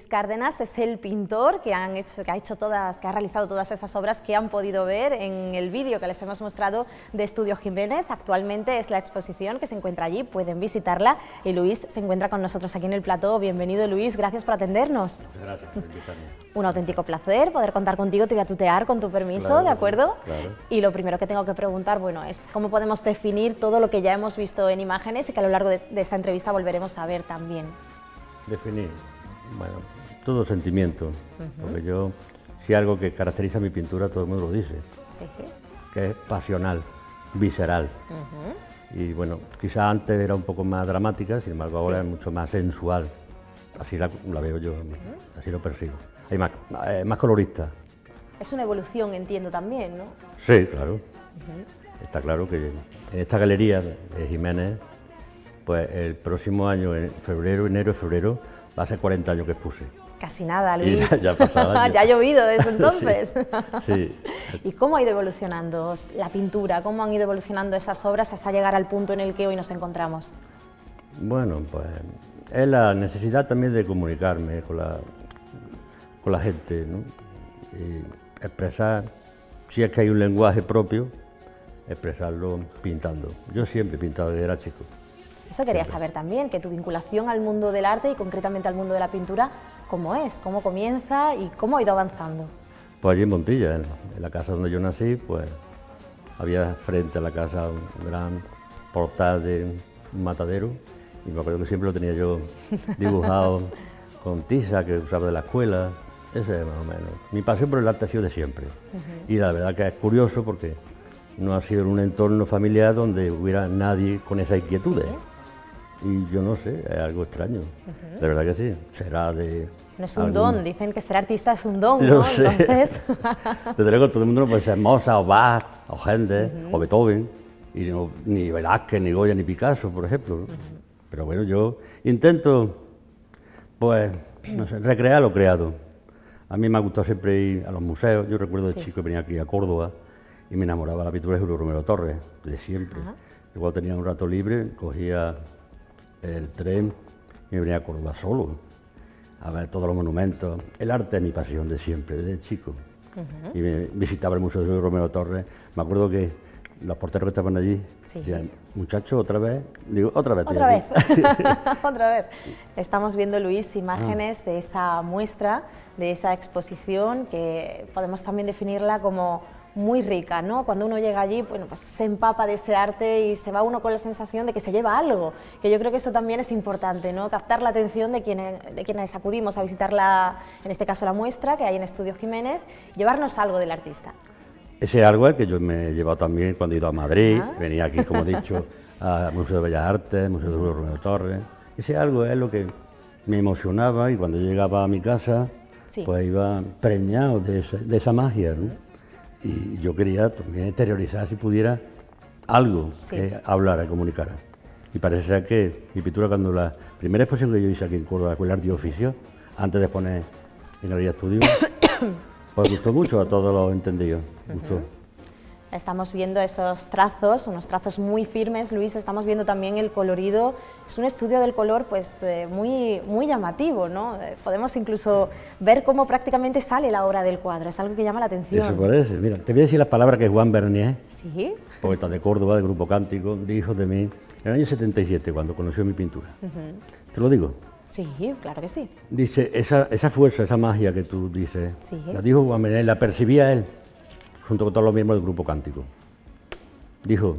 Cárdenas es el pintor que ha realizado todas esas obras que han podido ver en el vídeo que les hemos mostrado de Estudio Jiménez. Actualmente es la exposición que se encuentra allí, pueden visitarla, y Luis se encuentra con nosotros aquí en el plató. Bienvenido, Luis, gracias por atendernos. Gracias por invitarme. Un auténtico placer poder contar contigo. Te voy a tutear con tu permiso, Claro, ¿de acuerdo? claro. Y lo primero que tengo que preguntar, bueno, es cómo podemos definir todo lo que ya hemos visto en imágenes y que a lo largo de esta entrevista volveremos a ver también. Definir, bueno, todo sentimiento, porque yo, si algo que caracteriza mi pintura, todo el mundo lo dice, Sí. que es pasional, visceral. Y bueno, quizás antes era un poco más dramática, sin embargo ahora es mucho más sensual. Así la veo yo, así lo percibo. Hay más colorista. Es una evolución, entiendo también, ¿no? Sí, claro. Está claro que en esta galería de Jiménez, pues el próximo año, en enero, febrero, va a ser 40 años que expuse. Casi nada, Y Luis. ya ha pasado años. Ya ha llovido desde entonces. Sí. ¿Y cómo ha ido evolucionando la pintura? ¿Cómo han ido evolucionando esas obras hasta llegar al punto en el que hoy nos encontramos? Bueno, pues es la necesidad también de comunicarme con la gente, ¿no? Y expresar, si es que hay un lenguaje propio, expresarlo pintando. Yo siempre he pintado desde era chico. Eso quería saber también, que tu vinculación al mundo del arte y concretamente al mundo de la pintura, ¿cómo es? ¿Cómo comienza y cómo ha ido avanzando? Pues allí en Montilla, en la casa donde yo nací, pues había frente a la casa un gran portal de un matadero, y me acuerdo que siempre lo tenía yo dibujado con tiza que usaba de la escuela. Ese es más o menos. Mi pasión por el arte ha sido de siempre. Y la verdad que es curioso porque no ha sido en un entorno familiar donde hubiera nadie con esa inquietud. Y yo no sé, es algo extraño. De verdad que sí. Será de... No es un don, dicen que ser artista es un don, Lo ¿no? sé. Entonces... Desde luego todo el mundo no puede ser Mozart o Bach o Händel o Beethoven, y no, ni Velázquez, ni Goya, ni Picasso, por ejemplo, ¿no? Pero bueno, yo intento, pues, no sé, recrear lo creado. A mí me ha gustado siempre ir a los museos. Yo recuerdo de chico que venía aquí a Córdoba y me enamoraba de la pintura de Julio Romero Torres, de siempre. Yo cuando tenía un rato libre, cogía el tren y me venía a Córdoba solo, a ver todos los monumentos. El arte es mi pasión de siempre, desde chico. Y me visitaba el Museo de Julio Romero Torres. Me acuerdo que los porteros que estaban allí decían, muchacho, ¿otra vez? Digo, otra vez. Otra vez, otra vez. Estamos viendo, Luis, imágenes de esa muestra, de esa exposición, que podemos también definirla como muy rica, ¿no? Cuando uno llega allí, bueno, pues se empapa de ese arte y se va uno con la sensación de que se lleva algo, que yo creo que eso también es importante, ¿no? Captar la atención de quienes acudimos a visitar en este caso la muestra que hay en Estudio Jiménez, llevarnos algo del artista. Ese algo es que yo me he llevado también cuando he ido a Madrid, venía aquí, como he dicho, al Museo de Bellas Artes, Museo de Julio Romero Torres. Ese algo es lo que me emocionaba, y cuando llegaba a mi casa, pues iba preñado de esa magia, ¿no? Y yo quería también exteriorizar, si pudiera, algo que hablara, comunicara. Y parece ser que mi pintura, cuando la primera exposición que yo hice aquí en Córdoba, con el arte y oficio, antes de poner en Galería Estudio, pues gustó mucho a todos los entendidos, gustó. Estamos viendo esos trazos, unos trazos muy firmes, Luis, estamos viendo también el colorido, es un estudio del color pues muy llamativo, ¿no? Podemos incluso ver cómo prácticamente sale la obra del cuadro, es algo que llama la atención. Eso parece, mira, te voy a decir las palabras que Juan Bernier, ¿Sí? poeta de Córdoba, del Grupo Cántico, dijo de mí en el año 77, cuando conoció mi pintura. ¿Te lo digo? Sí, claro que sí. Dice, esa fuerza, esa magia que tú dices, la dijo Juan Bernier, la percibía él, junto con todos los miembros del Grupo Cántico. Dijo,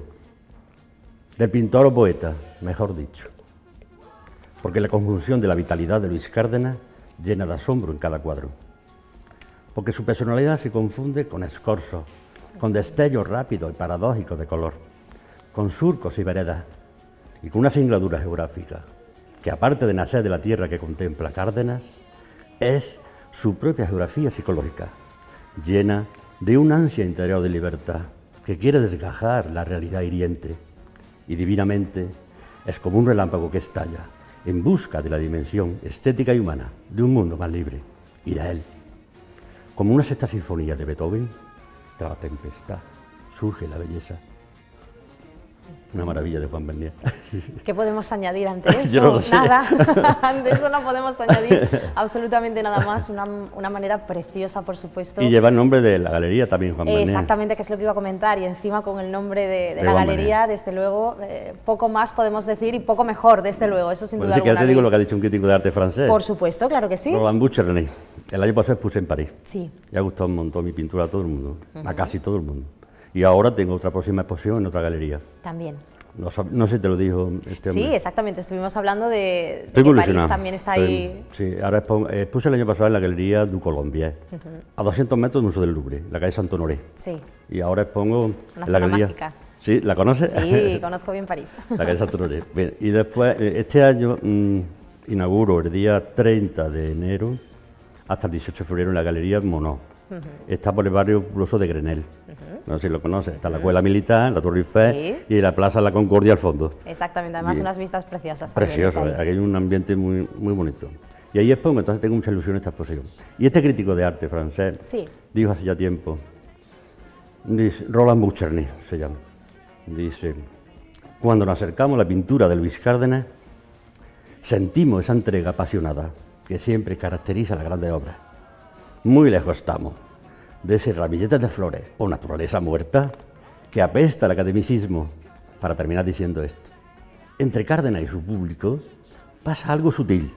del pintor o poeta, mejor dicho, porque la conjunción de la vitalidad de Luis Cárdenas llena de asombro en cada cuadro, porque su personalidad se confunde con escorzos, con destellos rápidos y paradójicos de color, con surcos y veredas, y con una singladura geográfica, que aparte de nacer de la tierra que contempla Cárdenas, es su propia geografía psicológica, llena de un ansia interior de libertad que quiere desgajar la realidad hiriente, y divinamente es como un relámpago que estalla en busca de la dimensión estética y humana de un mundo más libre, y de él. Como una sexta sinfonía de Beethoven, tras la tempestad surge la belleza. Una maravilla de Juan Bernier. ¿Qué podemos añadir ante eso? Yo no lo sé. Nada, ante eso no podemos añadir absolutamente nada más, una manera preciosa, por supuesto. Y lleva el nombre de la galería también, Juan Bernier. Exactamente, que es lo que iba a comentar, y encima con el nombre de la galería, desde luego, poco más podemos decir y poco mejor, desde luego, eso sin duda Bueno, sí que ya te digo vez. lo que ha dicho un crítico de arte francés. Por supuesto, claro que sí. Roland Boucherny. El año pasado expuse en París. Sí. Y ha gustado un montón mi pintura a todo el mundo, a casi todo el mundo. Y ahora tengo otra próxima exposición en otra galería. También. No sé si te lo dijo este hombre. Sí, exactamente, estuvimos hablando de Estoy que evolucionado. París también está ahí. Sí, ahora expuse el año pasado en la galería du Colombier, a 200 metros del Museo del Louvre, la calle Saint Honoré. Sí. Y ahora expongo Una en la zona galería. mágica. ¿Sí? ¿La conoces? Sí, conozco bien París. La calle Saint Honoré. Bien, y después, este año inauguro el día 30 de enero hasta el 18 de febrero en la galería Monod. Está por el barrio Buloso de Grenelle. No sé si lo conoces. Está la Escuela Militar, la Torre Eiffel y la Plaza La Concordia al fondo. Exactamente, además Bien. unas vistas preciosas. Precioso, aquí hay un ambiente muy, muy bonito. Y ahí expongo, entonces tengo mucha ilusión en esta exposición. Y este crítico de arte francés dijo hace ya tiempo, dice, Roland Boucherny se llama, dice, cuando nos acercamos a la pintura de Luis Cárdenas, sentimos esa entrega apasionada que siempre caracteriza las grandes obras. Muy lejos estamos de ese ramilletes de flores o naturaleza muerta que apesta al academicismo, para terminar diciendo esto. Entre Cárdenas y su público pasa algo sutil.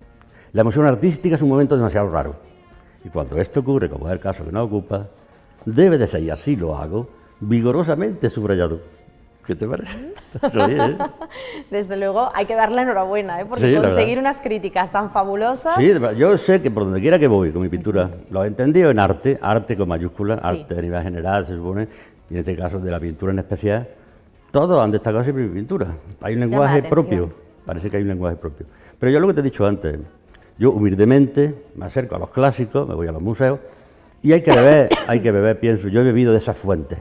La emoción artística es un momento demasiado raro. Y cuando esto ocurre, como es el caso que nos ocupa, debe de ser, y así lo hago, vigorosamente subrayado. ¿Qué te parece? Sí, Desde luego hay que darle enhorabuena, porque conseguir unas críticas tan fabulosas... Sí, yo sé que por donde quiera que voy con mi pintura, lo he entendido en arte, arte con mayúsculas, arte a nivel general se supone, y en este caso de la pintura en especial, todos han destacado siempre mi pintura. Hay un lenguaje propio, parece que hay un lenguaje propio. Pero yo lo que te he dicho antes, yo humildemente me acerco a los clásicos, me voy a los museos, y hay que beber, pienso, yo he bebido de esas fuentes.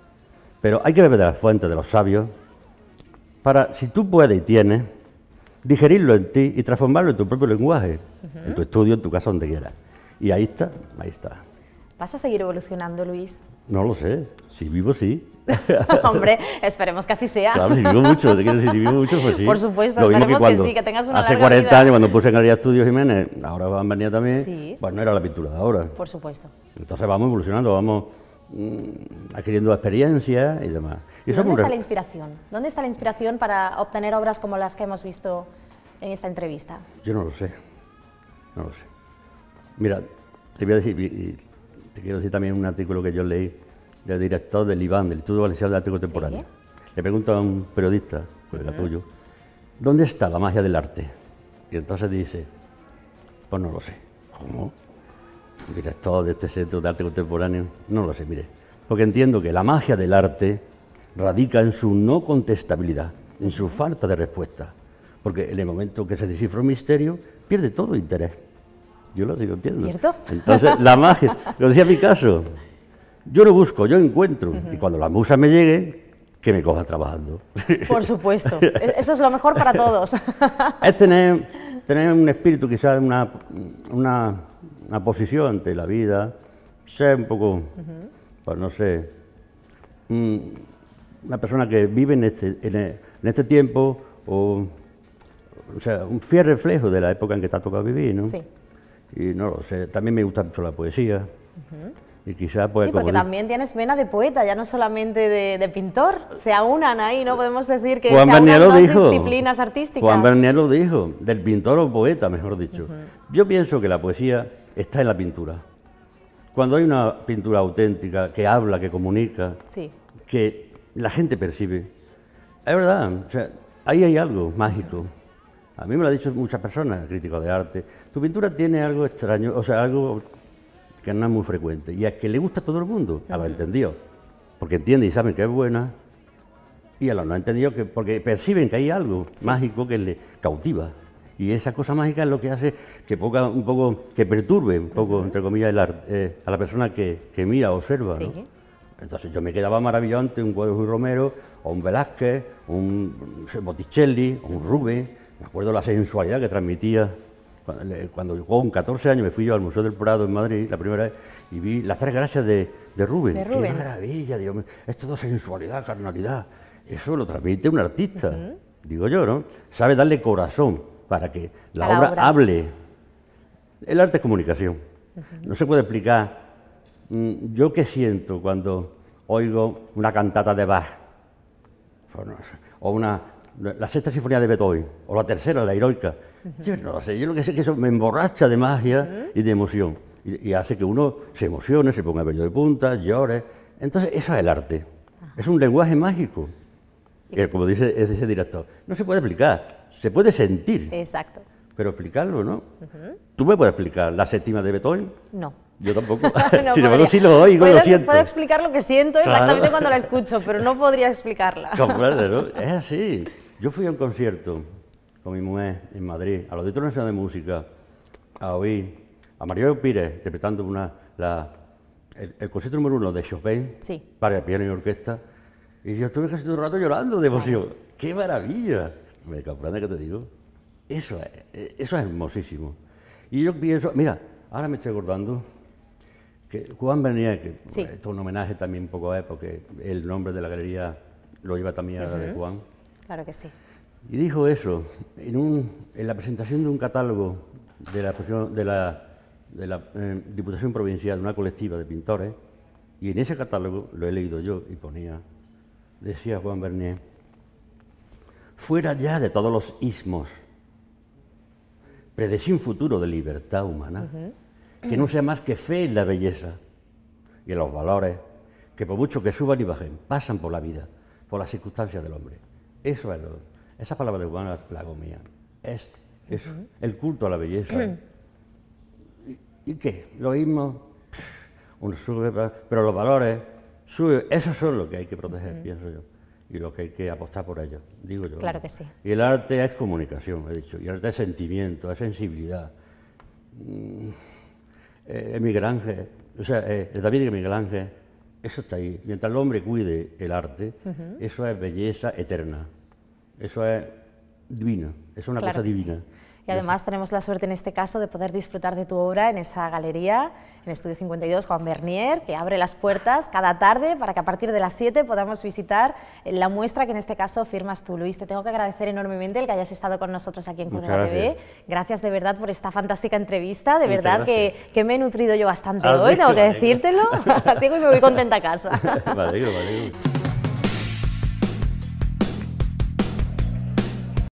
Pero hay que beber de las fuentes de los sabios para, si tú puedes y tienes, digerirlo en ti y transformarlo en tu propio lenguaje, en tu estudio, en tu casa, donde quieras. Y ahí está, ahí está. ¿Vas a seguir evolucionando, Luis? No lo sé, si vivo sí. Hombre, esperemos que así sea. Claro, si vivo mucho, si vivo mucho, pues sí. Por supuesto, lo mismo esperemos que sí, que tengas una hace larga 40 vida. años, cuando puse en Galería Estudios Jiménez, ahora Juan Bernier también, Sí. pues no era la pintura de ahora. Por supuesto. Entonces vamos evolucionando, vamos adquiriendo experiencia y demás. Y ¿Dónde está la inspiración? ¿Dónde está la inspiración para obtener obras como las que hemos visto en esta entrevista? Yo no lo sé, no lo sé. Mira, te voy a decir, y te quiero decir también un artículo que yo leí del director del IVAN, del Instituto Valenciano de Arte Contemporáneo. ¿Sí? Le pregunto a un periodista, colega tuyo, ¿dónde está la magia del arte? Y entonces dice, pues no lo sé. ¿Cómo? Director de este Centro de Arte Contemporáneo, no lo sé, mire, porque entiendo que la magia del arte radica en su no contestabilidad, en su falta de respuesta, porque en el momento que se descifra un misterio, pierde todo interés. Yo lo sigo entiendo. ¿Cierto? Entonces, la magia, lo decía Picasso, yo no busco, yo encuentro, y cuando la musa me llegue, que me coja trabajando. Por supuesto, eso es lo mejor para todos. Es tener un espíritu, quizás una posición ante la vida, ser un poco, pues no sé, una persona que vive en este tiempo, o sea, un fiel reflejo de la época en que te ha tocado vivir, ¿no? Sí. Y no lo sé, también me gusta mucho la poesía, y quizás pues... Sí, porque también tienes vena de poeta, ya no solamente de pintor, se aunan ahí, ¿no? Podemos decir que Juan se aunan Bernier lo dos dijo. disciplinas artísticas. Juan Bernier lo dijo, del pintor o poeta, mejor dicho. Yo pienso que la poesía está en la pintura. Cuando hay una pintura auténtica, que habla, que comunica, que la gente percibe, es verdad, o sea, ahí hay algo mágico. A mí me lo han dicho muchas personas, críticos de arte. Tu pintura tiene algo extraño, o sea, algo que no es muy frecuente. Y es que le gusta a todo el mundo, a los entendidos, porque entienden y saben que es buena, y a los no entendidos porque perciben que hay algo mágico que les cautiva. Y esa cosa mágica es lo que hace que que perturbe un poco, entre comillas, a la persona que mira, observa, ¿no? Entonces yo me quedaba maravillado ante un cuadro de Luis Romero, o un Velázquez, un Botticelli, o un Rubens. Me acuerdo la sensualidad que transmitía. Cuando yo con 14 años me fui yo al Museo del Prado en Madrid, la primera vez, y vi las tres gracias de Rubens. ¡Qué maravilla, Dios mío! Es toda sensualidad, carnalidad. Eso lo transmite un artista, digo yo, ¿no? Sabe darle corazón para que la obra hable. El arte es comunicación. No se puede explicar. Yo qué siento cuando oigo una cantata de Bach, o la sexta sinfonía de Beethoven, o la tercera, la heroica. Yo no sé, yo lo que sé es que eso me emborracha de magia y de emoción. Y hace que uno se emocione, se ponga vello de punta, llore. Entonces, eso es el arte. Es un lenguaje mágico. Como dice ese director, no se puede explicar, se puede sentir. Exacto. Pero explicarlo, ¿no? ¿Tú me puedes explicar la séptima de Beethoven? No. Yo tampoco. No, sin embargo, sí lo oigo, lo siento. Puedo explicar lo que siento exactamente cuando la escucho, pero no podría explicarla. Comprende, ¿no? Es así. Yo fui a un concierto con mi mujer en Madrid, al Auditorio Nacional de Música, a oír a Mario Pires interpretando el concierto número 1 de Chopin, para piano y orquesta, y yo estuve casi todo el rato llorando de emoción. ¡Qué maravilla! ¿Me comprendes qué te digo? Eso es hermosísimo. Y yo pienso, mira, ahora me estoy acordando que Juan Bernier, que esto es un homenaje también un poco a él, porque el nombre de la galería lo lleva también a la de Juan. Claro que sí. Y dijo eso en la presentación de un catálogo de la Diputación Provincial, de una colectiva de pintores, y en ese catálogo, lo he leído yo, y decía Juan Bernier, fuera ya de todos los ismos, predecir un futuro de libertad humana, que no sea más que fe en la belleza y en los valores, que por mucho que suban y bajen, pasan por la vida, por las circunstancias del hombre. Eso es esa palabra de Juan la hago mía. Es eso, el culto a la belleza. ¿Y qué? Los ismos, uno sube, pero los valores suben. Esos son los que hay que proteger, pienso yo, y lo que hay que apostar por ellos, digo yo. Claro que sí. Y el arte es comunicación, he dicho, y el arte es sentimiento, es sensibilidad. Miguel Ángel, o sea, el David y Miguel Ángel, eso está ahí. Mientras el hombre cuide el arte, eso es belleza eterna, eso es divino, eso es una cosa divina. Y además tenemos la suerte en este caso de poder disfrutar de tu obra en esa galería, en Estudio 52, Juan Bernier, que abre las puertas cada tarde para que a partir de las 7 podamos visitar la muestra que en este caso firmas tú, Luis. Te tengo que agradecer enormemente el que hayas estado con nosotros aquí en Córdoba TV. Gracias de verdad por esta fantástica entrevista, de verdad que me he nutrido yo bastante hoy, tengo que decírtelo, así que me voy contenta a casa. Me alegro.